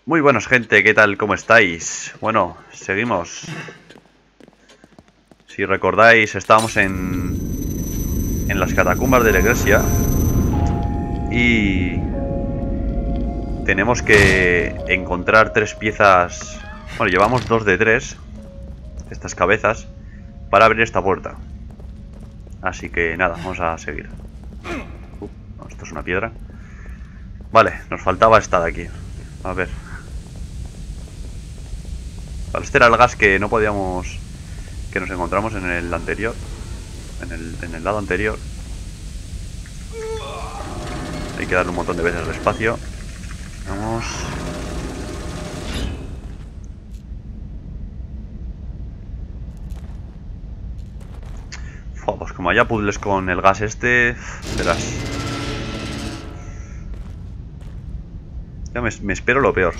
Muy buenas, gente, ¿qué tal? ¿Cómo estáis? Bueno, seguimos. Si recordáis, estábamos en las catacumbas de la iglesia y tenemos que encontrar 3 piezas. Bueno, llevamos 2 de 3, estas cabezas, para abrir esta puerta. Así que nada, vamos a seguir. No, esto es una piedra. Vale, nos faltaba esta de aquí. A ver. Vale, este era el gas que no podíamos... que nos encontramos en el anterior. En el lado anterior. Hay que darle un montón de veces al espacio. Vamos. Fua, pues como haya puzzles con el gas este, verás. Ya me espero lo peor.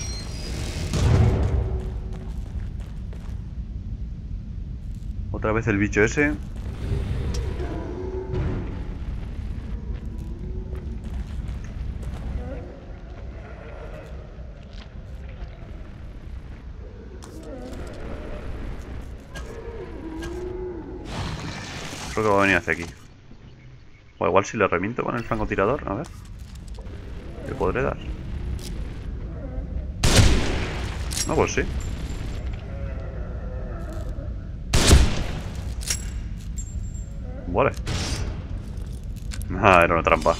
Otra vez el bicho ese. Creo que va a venir hacia aquí. O igual si le reviento con el francotirador. A ver. ¿Le podré dar? No, pues sí. Vale. Ah, era una trampa.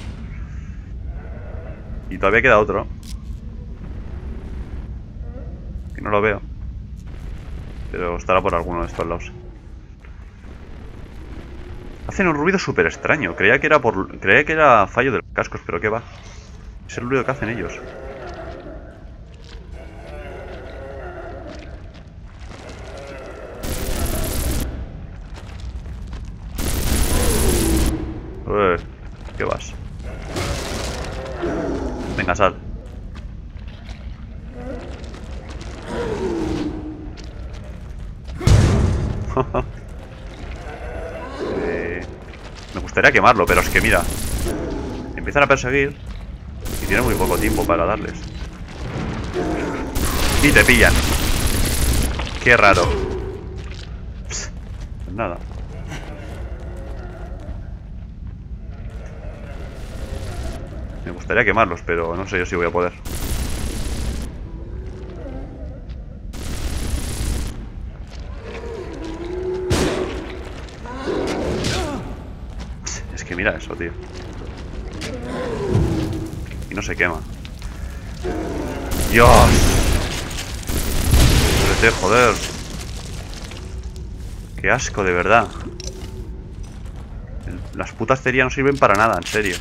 Y todavía queda otro. Que no lo veo. Pero estará por alguno de estos lados. Hacen un ruido súper extraño. Creía que era fallo de los cascos, pero qué va. Es el ruido que hacen ellos. ¿Qué vas? Venga, sal. Me gustaría quemarlo, pero es que mira, empiezan a perseguir y tienen muy poco tiempo para darles. Y te pillan. Qué raro. Pues nada. Me gustaría quemarlos, pero no sé yo si voy a poder. Es que mira eso, tío. Y no se quema. ¡Dios! Joder. Qué asco, de verdad. Las putas cerillas no sirven para nada, en serio.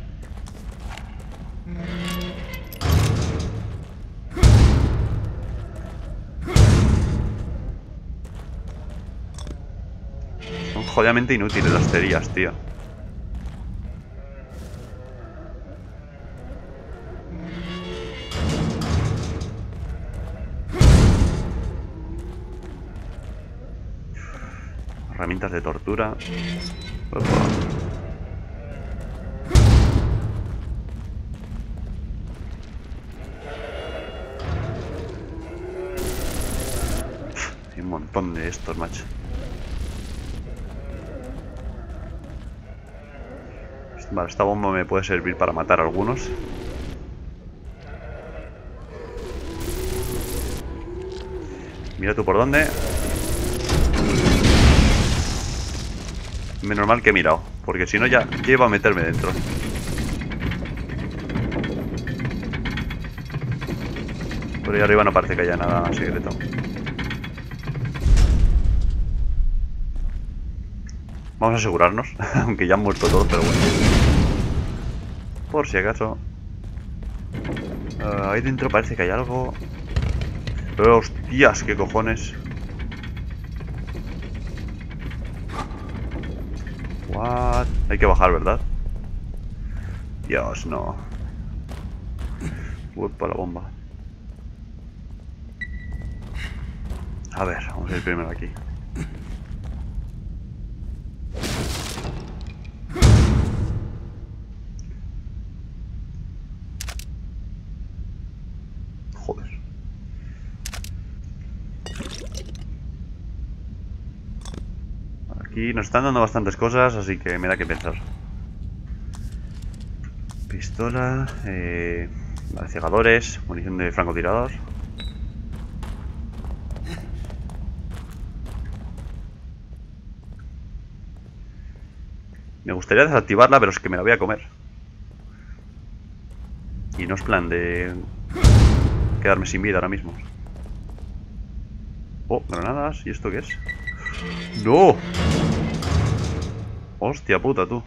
Son jodidamente inútiles las cerillas, tío. Herramientas de tortura. Opa. Hay un montón de estos, macho. Vale, esta bomba me puede servir para matar a algunos. Mira tú por dónde. Menos mal que he mirado, porque si no ya iba a meterme dentro. Por ahí arriba no parece que haya nada secreto. Vamos a asegurarnos, aunque ya han muerto todos, pero bueno. Por si acaso. Ahí dentro parece que hay algo. Pero hostias, qué cojones. What? Hay que bajar, ¿verdad? Dios, no. Upa, la bomba. A ver, vamos a ir primero aquí. Joder. Aquí nos están dando bastantes cosas, así que me da que pensar. Pistola, vale, cegadores, munición de francotirador. Me gustaría desactivarla, pero es que me la voy a comer. Y no es plan de quedarme sin vida ahora mismo. Oh, granadas. ¿Y esto qué es? ¡No! Hostia puta, tú.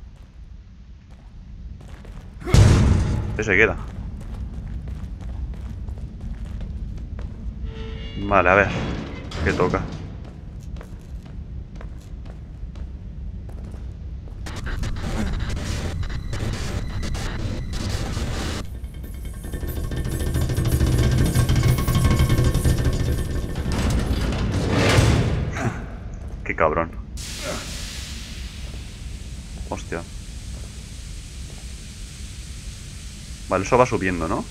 Ese queda. Vale, a ver. ¿Qué toca? Qué cabrón. Hostia. Vale, eso va subiendo, ¿no?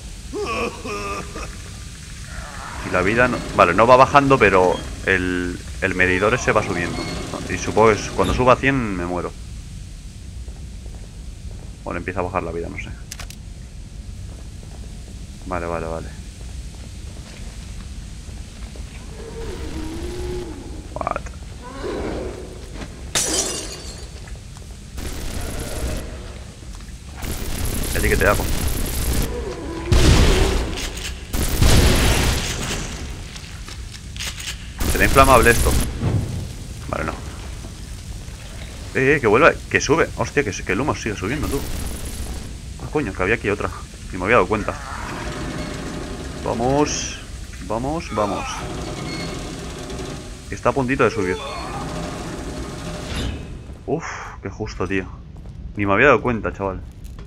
Y la vida no... Vale, no va bajando, pero el medidor ese va subiendo. Y supongo que cuando suba a 100 me muero. O le empieza a bajar la vida, no sé. Vale, vale, vale. What? ¿Y a ti qué te hago? ¿Será inflamable esto? Vale, no. Que vuelva, que sube. Hostia, que el humo sigue subiendo, tú. Ah, coño, que había aquí otra. Ni me había dado cuenta. Vamos. Vamos, vamos. Está a puntito de subir. Uf, qué justo, tío. Ni me había dado cuenta, chaval.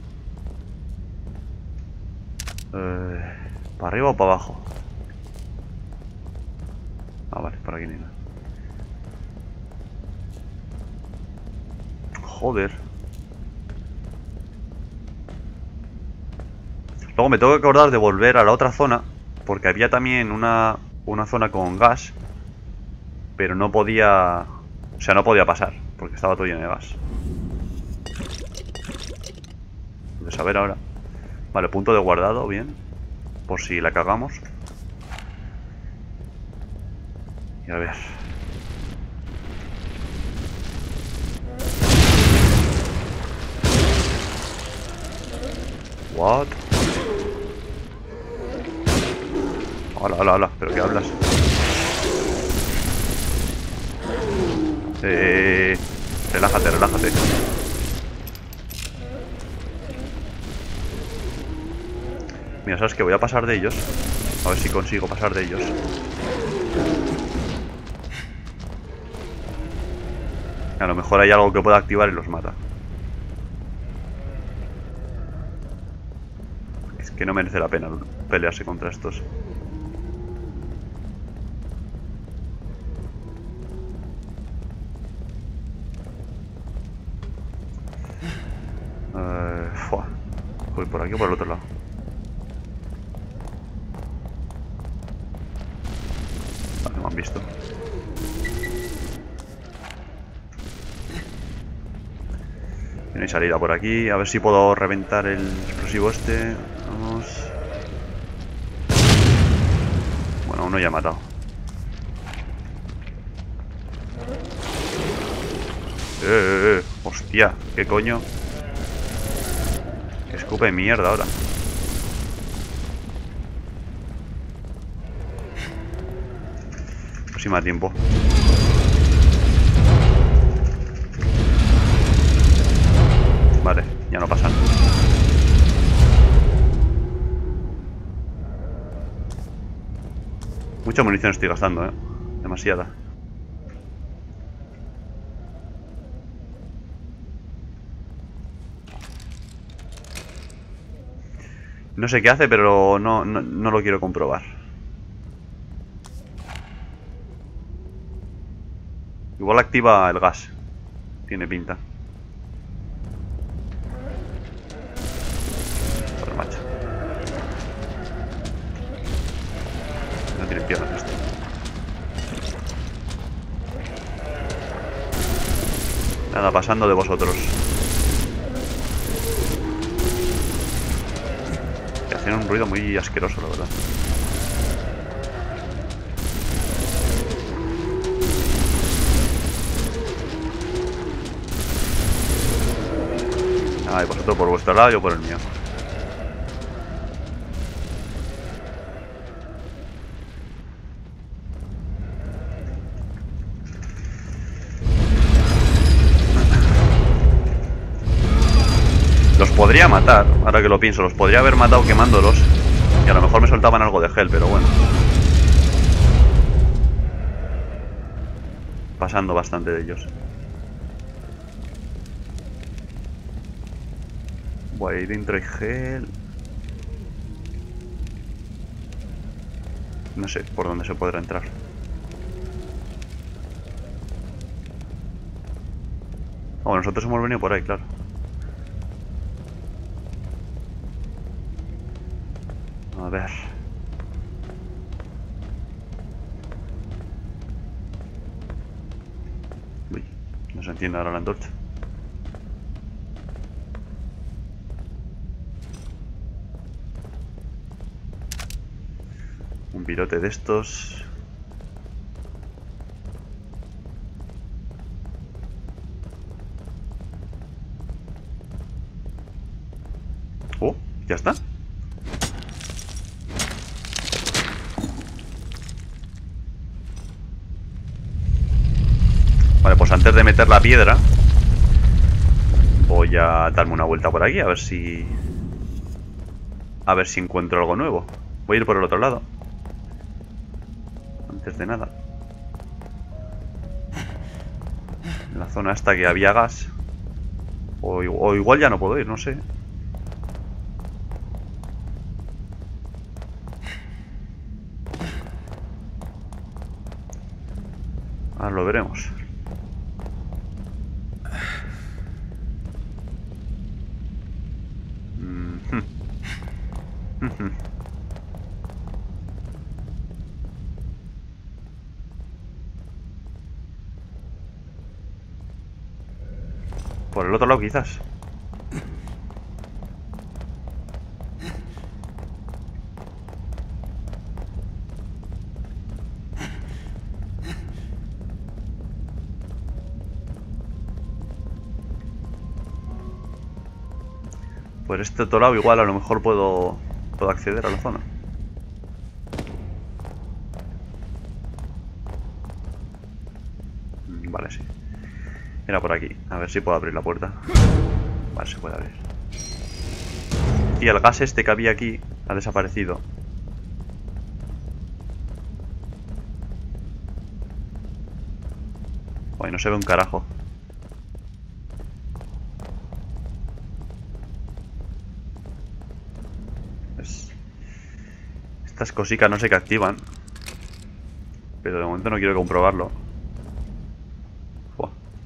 ¿Para arriba o para abajo? Ah, vale, por aquí ni nada. Joder. Luego me tengo que acordar de volver a la otra zona, porque había también una zona con gas, pero no podía... O sea, no podía pasar, porque estaba todo lleno de gas. De saber ahora. Vale, punto de guardado, bien. Por si la cagamos. Y a ver. What? Hola, hola, hola. ¿Pero qué hablas? Relájate, relájate. Mira, ¿sabes qué? Voy a pasar de ellos. A ver si consigo pasar de ellos. A lo mejor hay algo que pueda activar y los mata. Es que no merece la pena pelearse contra estos. Voy por aquí o por el otro lado. Vale, me han visto. No hay salida por aquí. A ver si puedo reventar el explosivo este. Vamos. Bueno, uno ya ha matado. Hostia, ¿qué coño? Que escupe mierda ahora. Pues sí me da tiempo. Vale, ya no pasan. Mucha munición estoy gastando, demasiada. No sé qué hace, pero no lo quiero comprobar. Igual activa el gas. Tiene pinta. Joder, macho. Tienen piernas esto. Nada, pasando de vosotros. Que hacen un ruido muy asqueroso, la verdad. Ay, vosotros por vuestro lado, yo por el mío. Los podría matar, ahora que lo pienso. Los podría haber matado quemándolos. Y a lo mejor me soltaban algo de gel, pero bueno. Pasando bastante de ellos. Bueno, ahí dentro hay gel. No sé por dónde se podrá entrar. Oh, nosotros hemos venido por ahí, claro. A ver. Uy, no se entiende ahora la antorcha. Un virote de estos. Oh, ya está. Vale, pues antes de meter la piedra voy a darme una vuelta por aquí a ver si encuentro algo nuevo. Voy a ir por el otro lado antes de nada. En la zona esta que había gas. O igual ya no puedo ir, no sé. Ahora lo veremos. Por el otro lado quizás. Por este otro lado igual a lo mejor puedo acceder a la zona. Vale, sí. Era por aquí. A ver si puedo abrir la puerta. Vale, se puede abrir. Y el gas este que había aquí ha desaparecido. Uy, no se ve un carajo. Estas cositas no sé qué activan. Pero de momento no quiero comprobarlo. Buah.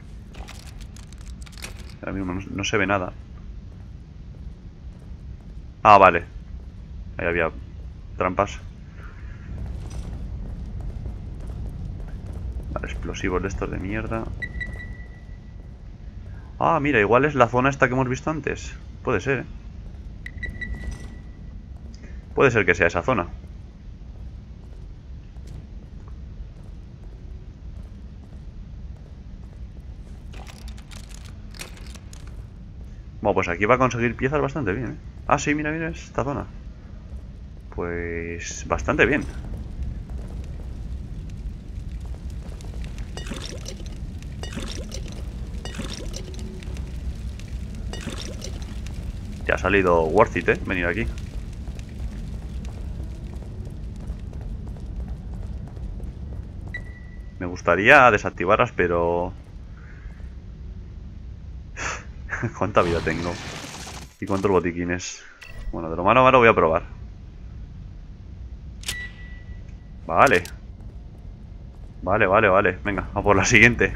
Ahora mismo no se ve nada. Ah, vale. Ahí había trampas. Vale, explosivos de estos de mierda. Ah, mira, igual es la zona esta que hemos visto antes. Puede ser, ¿eh? Puede ser que sea esa zona. Bueno, pues aquí va a conseguir piezas bastante bien, ¿eh? Ah, sí, mira, mira, esta zona. Pues bastante bien. Ya ha salido worth it, ¿eh? Venir aquí. Me gustaría desactivarlas, pero... ¿Cuánta vida tengo? ¿Y cuántos botiquines? Bueno, de lo malo a malo voy a probar. Vale. Vale, vale, vale. Venga, a por la siguiente.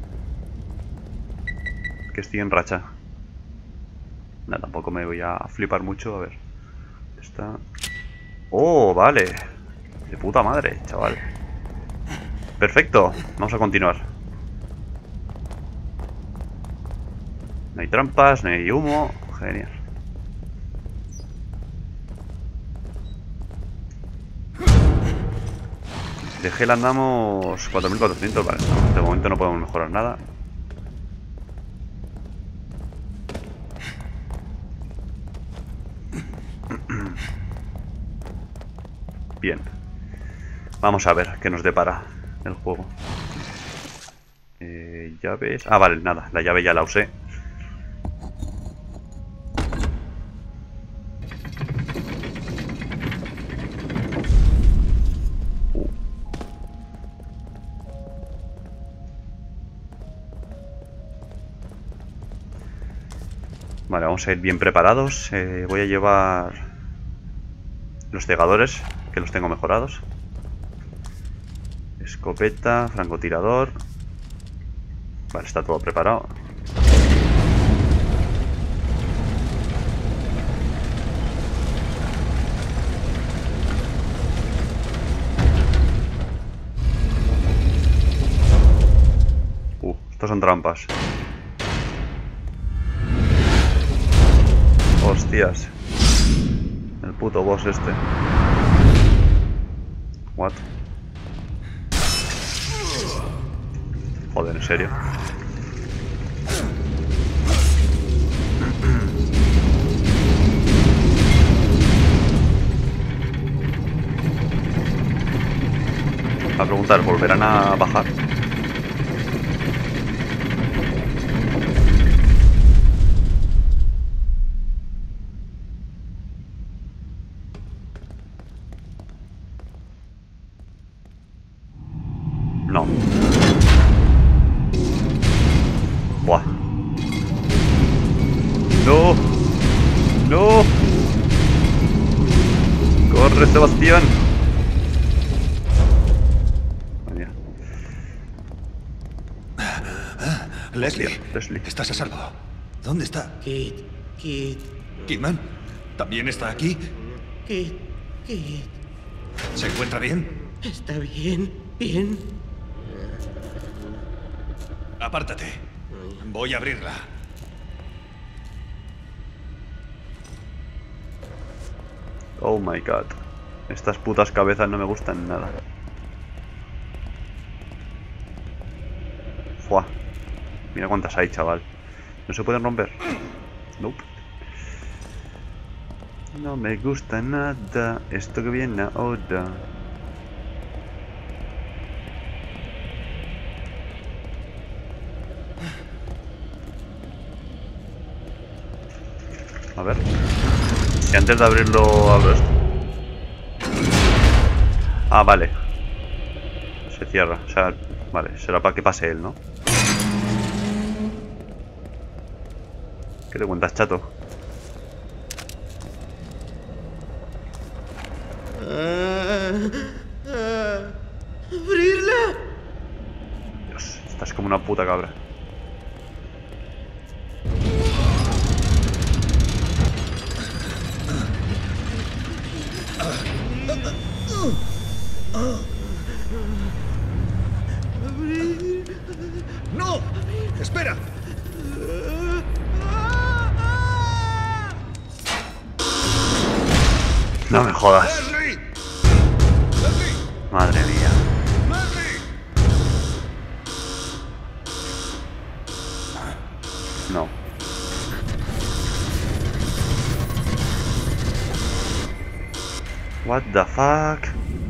Que estoy en racha. No, tampoco me voy a flipar mucho. A ver. Esta... Oh, vale. De puta madre, chaval. Perfecto, vamos a continuar. No hay trampas, no hay humo. Genial. De gel andamos 4400, vale. De momento no podemos mejorar nada. Bien. Vamos a ver qué nos depara el juego. Llaves... Ah, vale, nada. La llave ya la usé. Vale, vamos a ir bien preparados. Voy a llevar los cegadores, que los tengo mejorados. Escopeta, francotirador. Vale, está todo preparado. Estos son trampas. Hostias. El puto boss este. What? Joder, ¿en serio? A preguntar, ¿volverán a bajar? No. Buah. No. No. Corre, Sebastián. Vaya. Leslie, Leslie. estás a salvo. ¿Dónde está? Kid. ¿Kidman? ¿También está aquí? Kid. ¿Se encuentra bien? Está bien. Apártate. Voy a abrirla. Oh my god. Estas putas cabezas no me gustan nada. Fua. Mira cuántas hay, chaval. ¿No se pueden romper? Nope. No me gusta nada esto que viene ahora. A ver. Si antes de abrirlo abro esto. Ah, vale. Se cierra. O sea, vale. Será para que pase él, ¿no? ¿Qué te cuentas, chato? ¡Abrirla! Dios, estás como una puta cabra. ¡No! ¡Espera! No me jodas. ¡Leslie! Madre mía. ¡Leslie! No. What the fuck?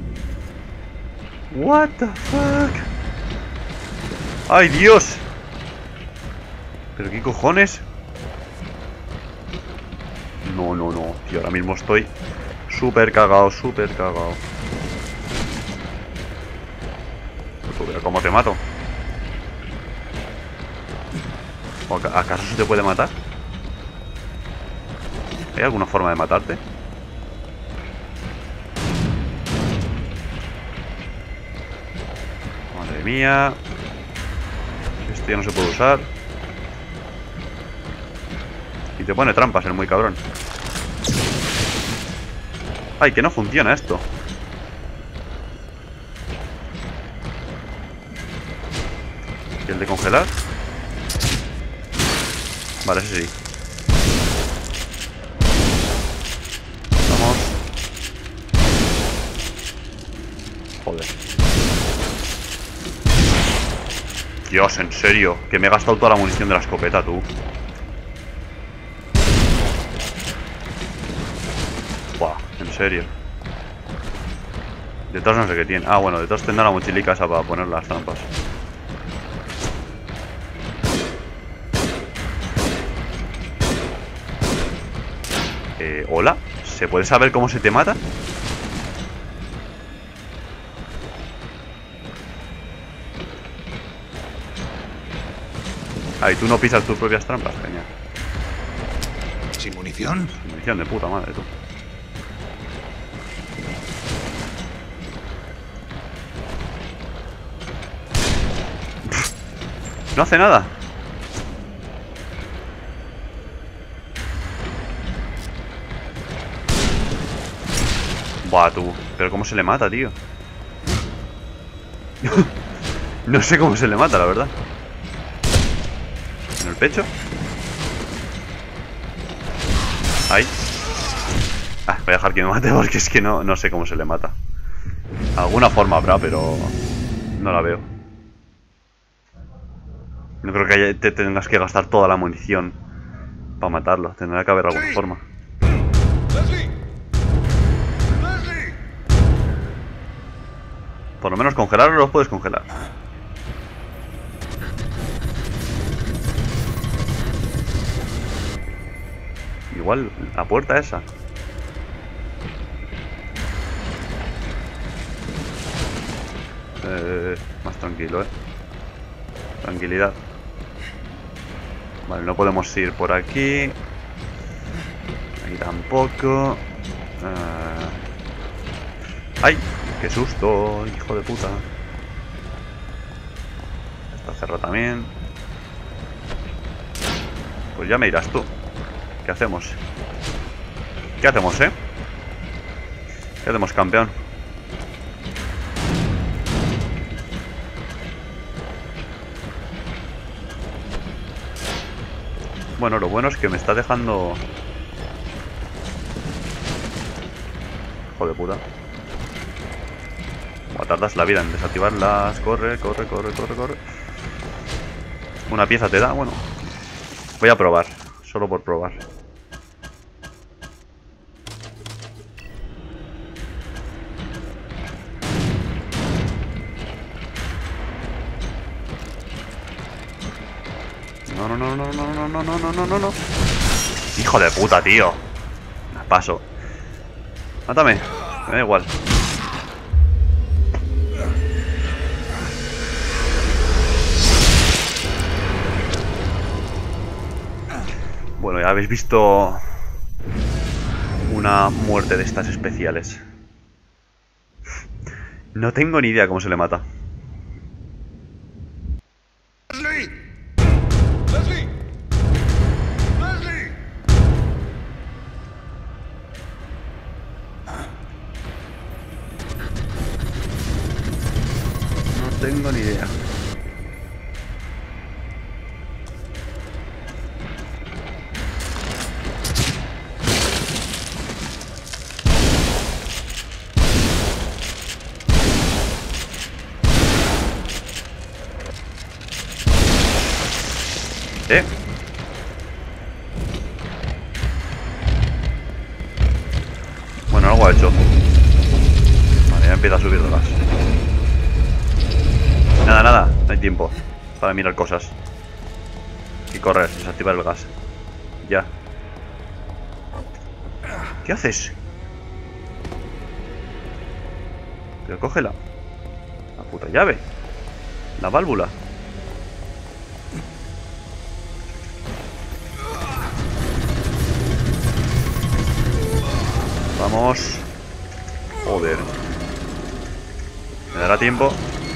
What the fuck? ¡Ay, Dios! ¿Pero qué cojones? No. Tío, ahora mismo estoy súper cagado. Pero ¿cómo te mato? ¿O acaso se te puede matar? ¿Hay alguna forma de matarte? Madre mía. Esto ya no se puede usar. Y te pone trampas el muy cabrón. Ay, que no funciona esto. ¿Y el de congelar? Vale, ese sí. Vamos. Joder. Dios, en serio. Que me he gastado toda la munición de la escopeta, tú. Buah, en serio. Detrás no sé qué tiene. Ah, bueno, detrás tendrá la mochilica esa para poner las trampas. ¿Hola? ¿Se puede saber cómo se te mata? Ah, y tú no pisas tus propias trampas, genial. ¿Sin munición? Munición de puta madre, tú. No hace nada. Buah, tú. Pero ¿cómo se le mata, tío? No sé cómo se le mata, la verdad. ¿En el pecho? Ahí. Ah, voy a dejar que me mate porque es que no sé cómo se le mata. Alguna forma habrá, pero no la veo. No creo que te tengas que gastar toda la munición para matarlo. Tendrá que haber alguna forma. ¡Leslie! ¡Leslie! Por lo menos congelarlo los puedes congelar. Igual la puerta esa. Más tranquilo, tranquilidad. Vale, no podemos ir por aquí. Aquí tampoco. ¡Ay! ¡Qué susto! ¡Hijo de puta! Está cerrado también. Pues ya me dirás tú. ¿Qué hacemos? ¿Qué hacemos, ¿Qué hacemos, campeón? Bueno, lo bueno es que me está dejando... Hijo de puta. Tardas la vida en desactivarlas. Corre, corre, corre, corre, corre. Una pieza te da, bueno. Voy a probar, solo por probar. No, no, no, no, no, no, no, no, no, no, no, no. Hijo de puta, tío. Paso. Mátame, me da igual. Bueno, ya habéis visto una muerte de estas especiales. No tengo ni idea cómo se le mata. ¡Leslie! ¡Leslie! ¡Leslie! No tengo ni idea. Bueno, algo ha hecho. Vale, ya empieza a subir el gas. Nada, nada, no hay tiempo para mirar cosas. Y correr, desactivar el gas. Ya. ¿Qué haces? Pero cógela. La puta llave. La válvula. Vamos. Joder. ¿Me dará tiempo?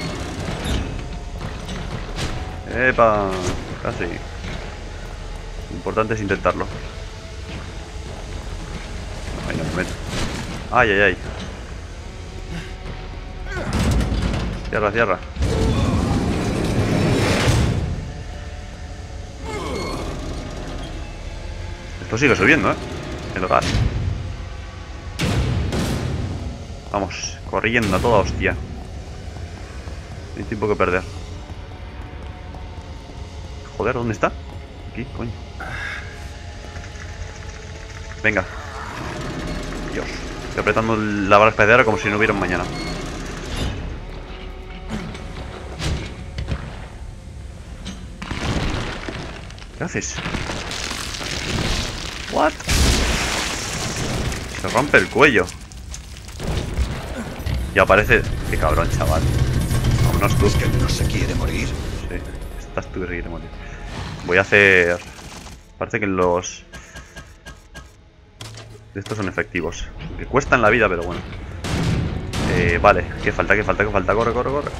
¡Epa! Casi. Lo importante es intentarlo. Ahí no me meto. ¡Ay, ay, ay! Cierra, cierra. Esto sigue subiendo, el gas. Vamos, corriendo a toda hostia. No hay tiempo que perder. Joder, ¿dónde está? Aquí, coño. Venga. Dios. Estoy apretando la barra espaciadora como si no hubiera un mañana. ¿Qué haces? What? Se rompe el cuello. Y aparece... Qué cabrón, chaval. Vámonos tú. ¿Es que no se quiere morir? Sí, estás tú que se quiere morir. Voy a hacer... Parece que los... Estos son efectivos. Que cuestan la vida, pero bueno. Vale, ¿qué falta? ¿Qué falta? ¿Qué falta? Corre, corre, corre.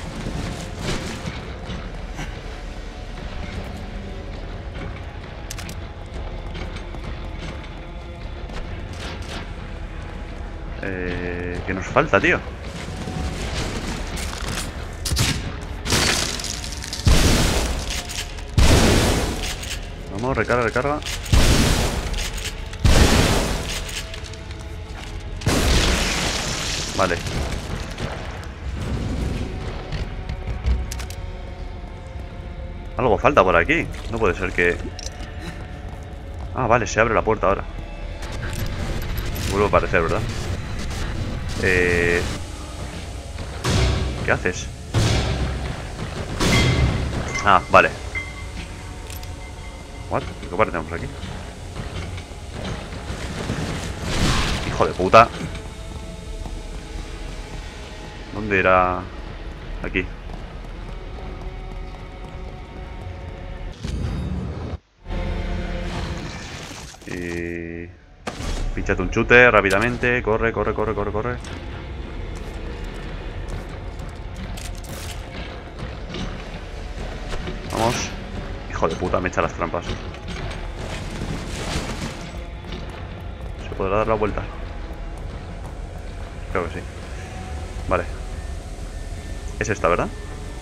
¿Qué nos falta, tío? Vamos, recarga, recarga. Vale. Algo falta por aquí. No puede ser que... Ah, vale, se abre la puerta ahora. Vuelve a aparecer, ¿verdad? ¿Qué haces? Ah, vale. What? ¿Qué aparecemos aquí? Hijo de puta. ¿Dónde era? Aquí. Píchate un chute rápidamente. Corre, corre, corre, corre, corre. Vamos. Hijo de puta, me echa las trampas. ¿Se podrá dar la vuelta? Creo que sí. Vale. Es esta, ¿verdad?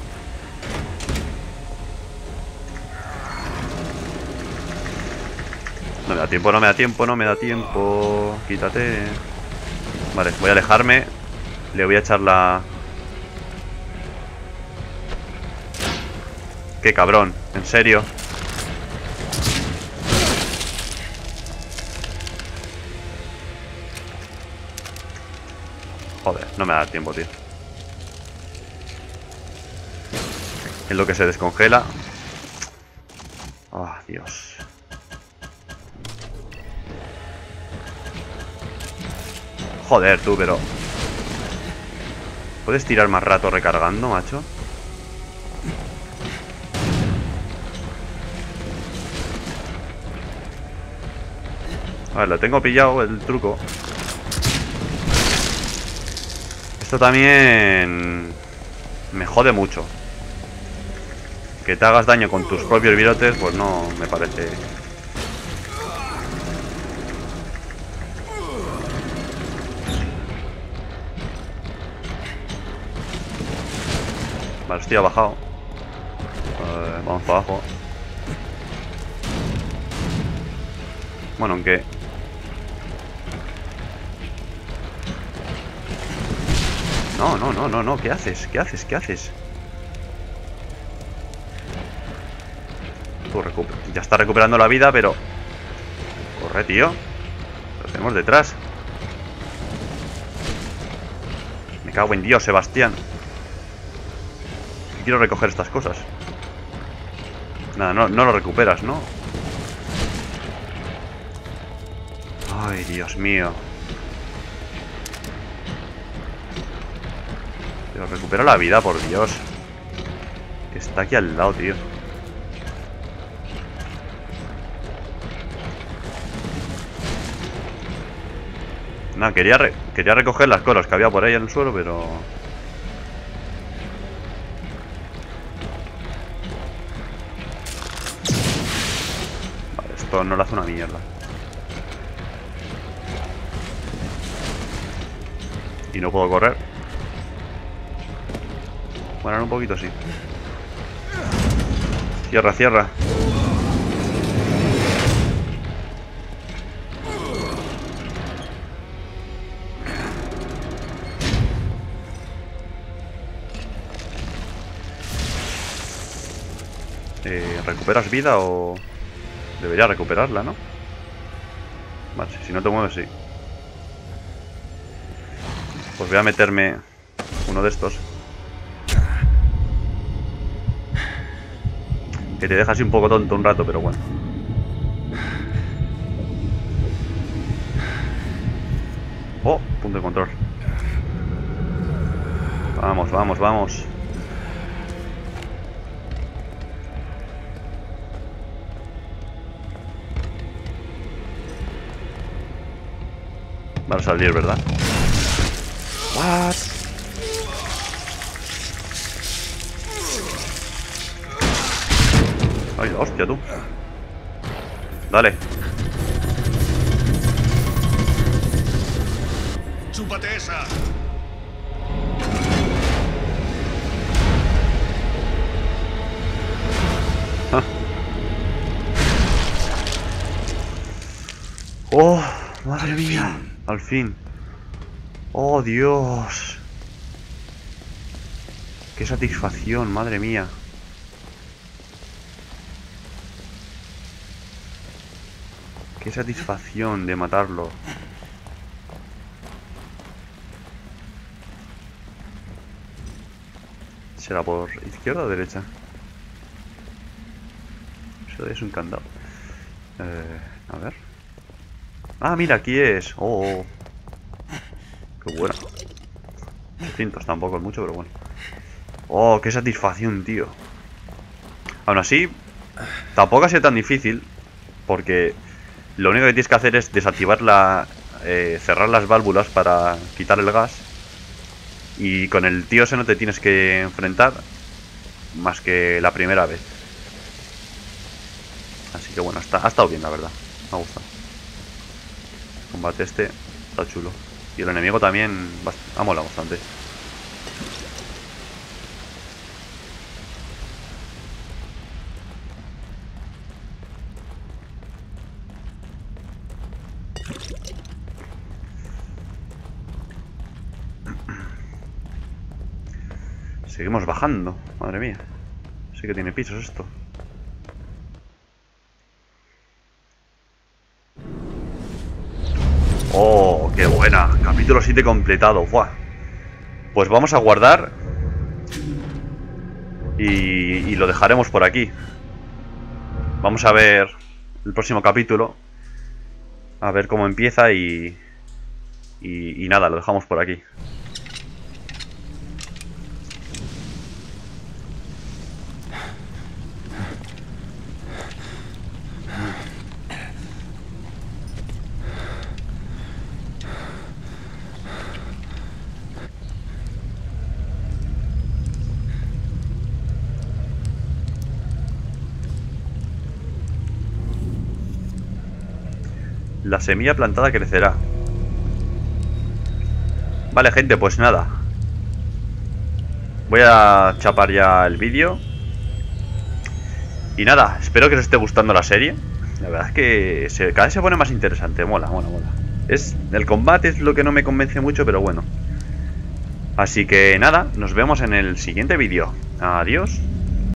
No me da tiempo, no me da tiempo, no me da tiempo. Quítate. Vale, voy a alejarme. Le voy a echar la... Qué cabrón, en serio. Joder, no me da tiempo, tío. En lo que se descongela. Oh, Dios. Joder, tú, pero... ¿Puedes tirar más rato recargando, macho? A ver, lo tengo pillado, el truco. Esto también... me jode mucho. Que te hagas daño con tus propios virotes, pues no me parece... Vale, estoy bajado. Vamos para abajo. Bueno, aunque... No, no, no, no, no. ¿Qué haces? ¿Qué haces? ¿Qué haces? Tú ya está recuperando la vida, pero... Corre, tío. Lo tenemos detrás. Me cago en Dios, Sebastián. Quiero recoger estas cosas. Nada, no lo recuperas, ¿no? Ay, Dios mío. Pero recupera la vida, por Dios. Que está aquí al lado, tío. Nada, quería recoger las cosas que había por ahí en el suelo, pero... Vale, esto no le hace una mierda. Y no puedo correr. Bueno, un poquito sí. Cierra, cierra. ¿Recuperas vida o...? Debería recuperarla, ¿no? Vale, si no te mueves, sí. Pues voy a meterme uno de estos. Que te deja así un poco tonto un rato, pero bueno. Oh, punto de control. Vamos, vamos, vamos. Va a salir, ¿verdad? What? Ay, hostia, tú. Dale. ¡Chúpate esa! Ah. Oh, madre mía. Al fin. Oh, Dios. Qué satisfacción, madre mía. Qué satisfacción de matarlo. ¿Será por izquierda o derecha? Eso es un candado. A ver. Ah, mira, aquí es. Oh, qué bueno. 200 tampoco es mucho, pero bueno. Oh, qué satisfacción, tío. Aún así, tampoco ha sido tan difícil, porque lo único que tienes que hacer es desactivar cerrar las válvulas para quitar el gas. Y con el tío ese no te tienes que enfrentar más que la primera vez. Así que bueno, ha estado bien, la verdad. Me ha gustado. El combate este está chulo. Y el enemigo también ha molado bastante. Seguimos bajando, madre mía. Sí que tiene pisos esto. Oh, qué buena. Capítulo 7 completado. Buah. Pues vamos a guardar. Y lo dejaremos por aquí. Vamos a ver el próximo capítulo. A ver cómo empieza y nada, lo dejamos por aquí. La semilla plantada crecerá. Vale, gente, pues nada. Voy a chapar ya el vídeo. Y nada, espero que os esté gustando la serie. La verdad es que cada vez se pone más interesante. Mola, mola, mola. El combate es lo que no me convence mucho, pero bueno. Así que nada, nos vemos en el siguiente vídeo. Adiós.